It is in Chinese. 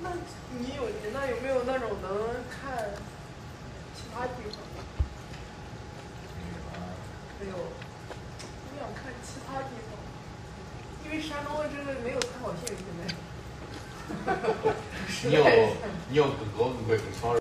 那你那有没有那种能看其他地方？没有，我想看其他地方，因为山东真的没有参考性现在。 你有谷歌会很超人。